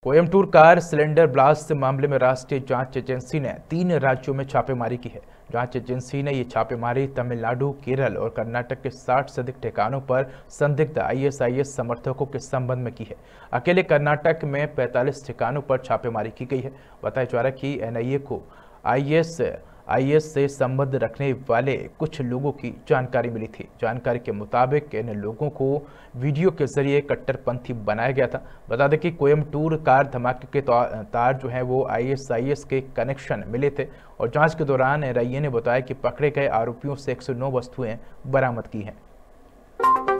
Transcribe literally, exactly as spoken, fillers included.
Coimbatore car cylinder blast मामले में राष्ट्रीय जांच एजेंसी ने तीन राज्यों में छापेमारी की है। जांच एजेंसी ने ये छापेमारी तमिलनाडु, केरल और कर्नाटक के साठ से अधिक ठिकानों पर संदिग्ध आईएसआईएस समर्थकों के संबंध में की है। अकेले कर्नाटक में पैंतालीस ठिकानों पर छापेमारी की गई है। बताया जा रहा है कि एनआईए को आईएस आईएस से संबंध रखने वाले कुछ लोगों की जानकारी मिली थी। जानकारी के मुताबिक इन लोगों को वीडियो के जरिए कट्टरपंथी बनाया गया था। बता दें कि कोयम्बटूर कार धमाके के तार जो है वो आईएसआईएस के कनेक्शन मिले थे और जांच के दौरान एनआईए ने बताया कि पकड़े गए आरोपियों से एक सौ नौ वस्तुएं बरामद की हैं।